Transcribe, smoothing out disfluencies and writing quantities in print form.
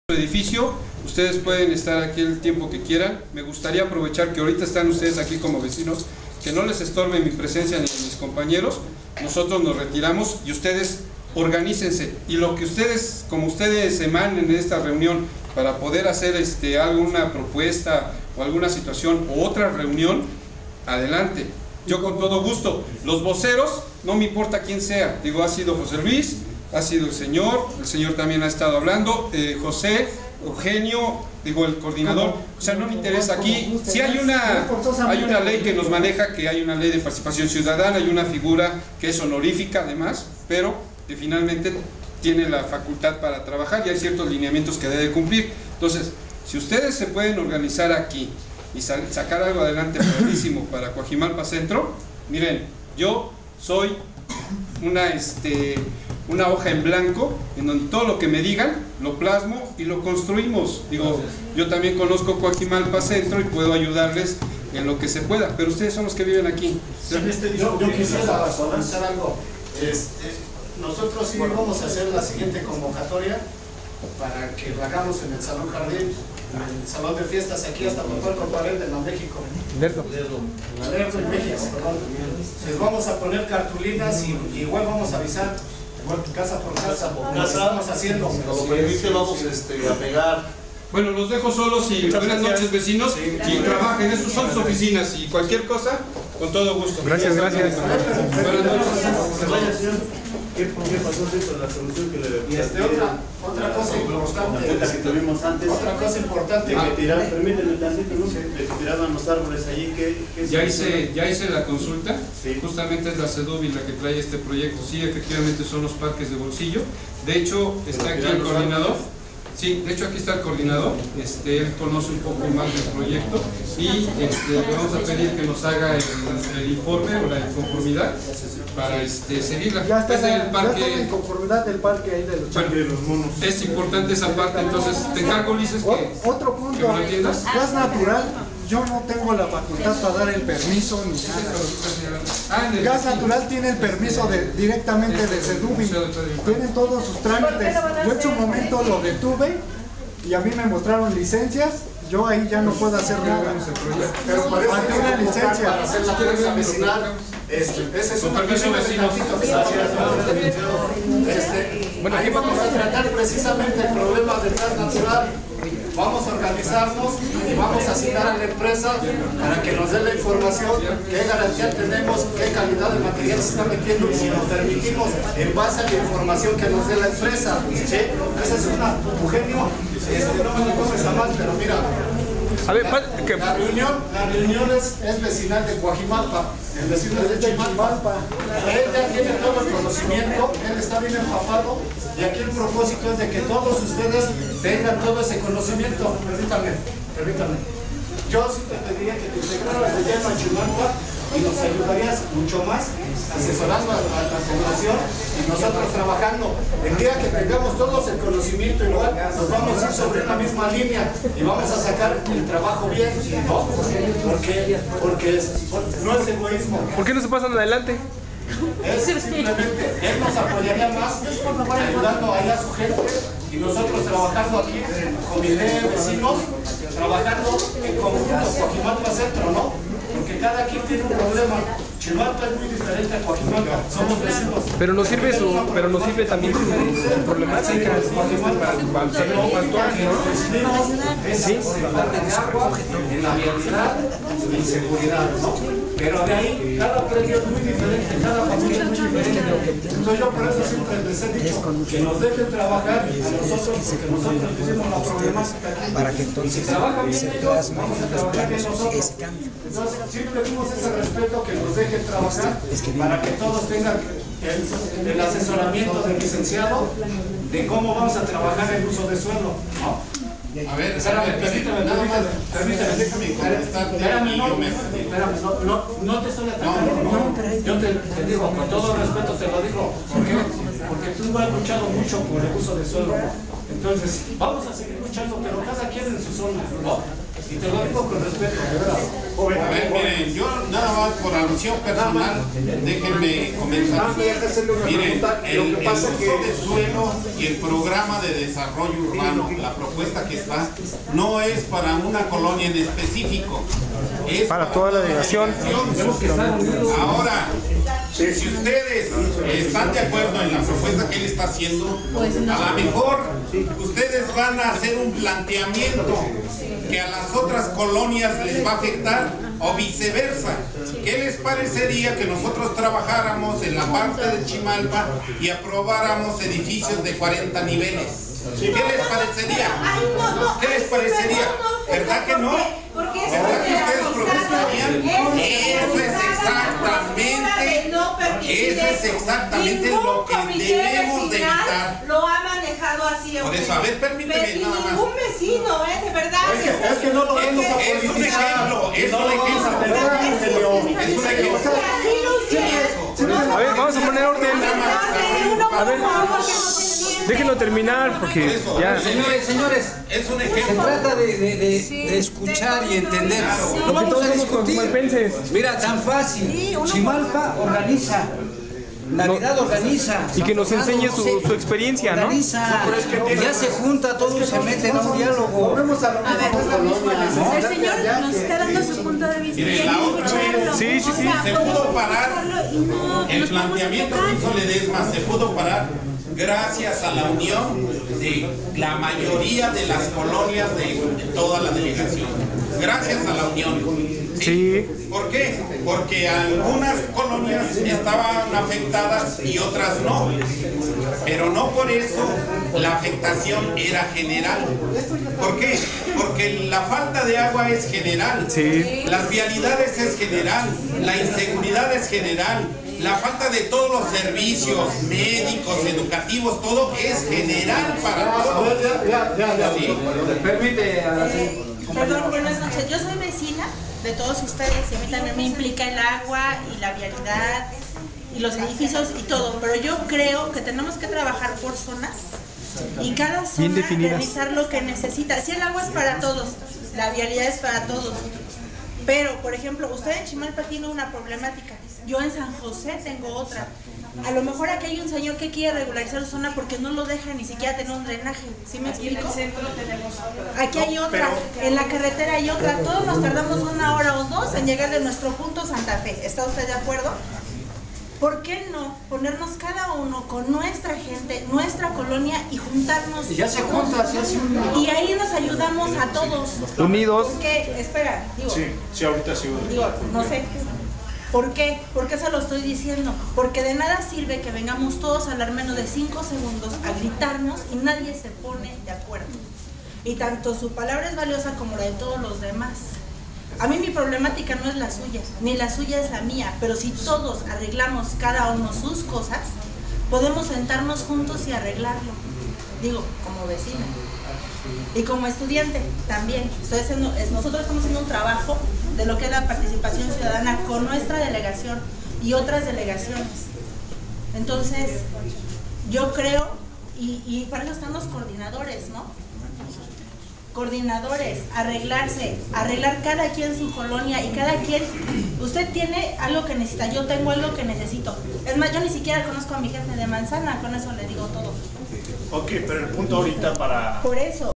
Edificio, ustedes pueden estar aquí el tiempo que quieran. Me gustaría aprovechar que ahorita están ustedes aquí como vecinos, que no les estorbe mi presencia ni mis compañeros. Nosotros nos retiramos y ustedes organícense, y lo que ustedes, como ustedes emanen en esta reunión para poder hacer alguna propuesta o alguna situación o otra reunión, adelante, yo con todo gusto. Los voceros, no me importa quién sea, digo, ha sido José Luis, ha sido el señor también ha estado hablando, José, Eugenio, digo, el coordinador. O sea, no me interesa aquí. Si hay una ley que nos maneja, que hay una ley de participación ciudadana, hay una figura que es honorífica además, pero que finalmente tiene la facultad para trabajar y hay ciertos lineamientos que debe cumplir. Entonces, si ustedes se pueden organizar aquí y sacar algo adelante buenísimo para Coajimalpa Centro, miren, yo soy una hoja en blanco en donde todo lo que me digan lo plasmo y lo construimos. Digo, yo también conozco Coajimalpa Centro y puedo ayudarles en lo que se pueda, pero ustedes son los que viven aquí. Yo quisiera comentar algo. Nosotros sí vamos a hacer la siguiente convocatoria para que lo hagamos en el Salón Jardín, en el Salón de Fiestas, aquí hasta Puerto Pared de México. Lerdo en México, perdón. Les vamos a poner cartulinas y igual vamos a avisar, igual casa por casa, lo que estamos haciendo. Como permite, vamos a pegar. Bueno, los dejo solos y buenas noches, vecinos, y trabajen, estas son sus oficinas y cualquier cosa, con todo gusto. Gracias. Buenas noches. ¿Qué pasó con la solución que le otra cosa importante que tuvimos antes? Otra cosa importante que permíteme tantito, ¿no? Que tiraban los árboles allí. Ya hice la consulta, sí. Justamente es la CEDUBI la que trae este proyecto. Sí, efectivamente son los parques de bolsillo. De hecho, está aquí el coordinador. Sí, de hecho aquí está el coordinador, él conoce un poco más del proyecto y le vamos a pedir que nos haga el informe o la conformidad para seguirla. Ya está en conformidad del parque ahí de los monos. Es importante esa parte, entonces te encargo, Ulises, que otro punto, me lo entiendas. gas natural, yo no tengo la facultad para dar el permiso ni nada. Gas natural tiene el permiso directamente de CEDUBI, tienen todos sus trámites. Yo en su momento lo detuve y a mí me mostraron licencias. Yo ahí ya no puedo hacer nada, pero parece que una licencia para hacer la prensa vecinal. Ese es un permiso vecino. Ahí vamos a tratar precisamente el problema del gas natural. Vamos a organizarnos y vamos a citar a la empresa para que nos dé la información, qué garantía tenemos, qué calidad de material se está metiendo y si nos permitimos en base a la información que nos dé la empresa. ¿Sí? Esa es una, Eugenio, no me lo tomes a mal, pero mira. A ver, la reunión es vecinal de Coajimalpa, el vecino es de Chimalpa. Él ya tiene todo el conocimiento, él está bien empapado y aquí el propósito es de que todos ustedes tengan todo ese conocimiento. Permítame. Yo sí te pediría que te integraras de lleno a Chimalpa y nos ayudarías mucho más asesorando a la población y nosotros trabajando. El día que tengamos todos el conocimiento igual, nos vamos a ir sobre una misma línea y vamos a sacar el trabajo bien, ¿no? Porque no es egoísmo. ¿Por qué no se pasan adelante? Es simplemente, él nos apoyaría más ayudando allá a su gente y nosotros trabajando aquí, comité de vecinos, trabajando en conjunto Coajimalpa Centro, ¿no? Porque cada quien tiene un problema. Chimalpa es muy diferente a Coajimalpa, somos vecinos. Pero nos sirve también su problemática para saber cómo actuar, ¿no? Sí, en la red de agua, en la vialidad, en seguridad, ¿no? Pero de ahí, cada predio es muy diferente, cada familia es muy diferente. Entonces yo por eso siempre les he dicho que nos dejen trabajar a nosotros, porque nosotros tenemos la problemática aquí. Para que entonces se plasme los planes que se cambien. Entonces siempre dimos ese respeto, que nos dejen trabajar para que todos tengan el asesoramiento del licenciado de cómo vamos a trabajar el uso de suelo, ¿no? A ver, permítame, nada más, déjame contestar. Espérame, no te estoy atacando, yo te digo, con todo respeto te lo digo, porque tú has luchado mucho por el uso de suelo, ¿no? Entonces, vamos a seguir luchando, pero cada quien en su zona, ¿no? Y te lo digo con respeto, de verdad. A ver, miren, yo nada más por alusión personal, déjenme comentar. Miren, el uso de suelo y el programa de desarrollo urbano, la propuesta que está, no es para una colonia en específico, es Para toda la delegación. Ahora, si ustedes están de acuerdo en la propuesta que él está haciendo, a lo mejor ustedes van a hacer un planteamiento que a las otras colonias les va a afectar o viceversa. ¿Qué les parecería que nosotros trabajáramos en la parte de Chimalpa y aprobáramos edificios de 40 niveles? ¿Qué les parecería? ¿Qué les parecería? ¿Verdad que no? ¿Verdad que ustedes propusieran? Eso es exactamente lo que debemos de evitar. Lo ha manejado así. Por eso, a ver, permíteme nada más. Ningún vecino, de verdad. Es que no lo vemos a Es un ejemplo, es un ejemplo. A ver, vamos a poner orden. A ver, déjenlo terminar porque ya. Señores, Es un se ejemplo. trata de escuchar y entender. Lo que Todos vamos a somos discutir. comalpenses. Mira, tan fácil. Chimalpa organiza. Navidad organiza. Y que nos enseñe su experiencia, ¿no? Organiza. Ya se junta, todos se meten a un diálogo. El señor nos está dando su punto de vista. Mire, la otra vez Sí. se pudo parar el planteamiento que hizo Ledesma, se pudo parar gracias a la unión de la mayoría de las colonias de toda la delegación. Gracias a la unión. Sí. ¿Por qué? Porque algunas colonias estaban afectadas y otras no. Pero no por eso la afectación era general. ¿Por qué? Porque la falta de agua es general. Sí. Las vialidades es general. La inseguridad es general. La falta de todos los servicios médicos, educativos, todo es general para todos. ¿Sí? Permite a la Perdón, buenas noches. Yo soy vecina de todos ustedes y a mí también me implica el agua y la vialidad y los edificios y todo, pero yo creo que tenemos que trabajar por zonas y cada zona realizar lo que necesita. Si el agua es para todos, la vialidad es para todos, pero por ejemplo, usted en Chimalpa tiene una problemática, yo en San José tengo otra. A lo mejor aquí hay un señor que quiere regularizar su zona porque no lo deja ni siquiera tener un drenaje. ¿Sí me explico? Aquí hay otra, en la carretera hay otra. Todos nos tardamos 1 hora o 2 en llegar de nuestro punto Santa Fe. ¿Está usted de acuerdo? ¿Por qué no ponernos cada uno con nuestra gente, nuestra colonia y juntarnos? Y ya se junta, se hace un... Y ahí nos ayudamos a todos. Unidos. Porque, espera, digo. Sí, ahorita sí. Digo, no sé. ¿Por qué? ¿Por qué se lo estoy diciendo? Porque de nada sirve que vengamos todos a hablar menos de 5 segundos a gritarnos y nadie se pone de acuerdo. Y tanto su palabra es valiosa como la de todos los demás. A mí mi problemática no es la suya, ni la suya es la mía, pero si todos arreglamos cada uno sus cosas, podemos sentarnos juntos y arreglarlo. Digo, como vecina. Y como estudiante también. Nosotros estamos haciendo un trabajo de lo que es la participación ciudadana con nuestra delegación y otras delegaciones. Entonces, yo creo, y para eso están los coordinadores, ¿no? Coordinadores, arreglarse, arreglar cada quien su colonia y cada quien, usted tiene algo que necesita, yo tengo algo que necesito. Es más, yo ni siquiera conozco a mi jefe de manzana, con eso le digo todo. Ok, pero el punto ahorita para... Por eso.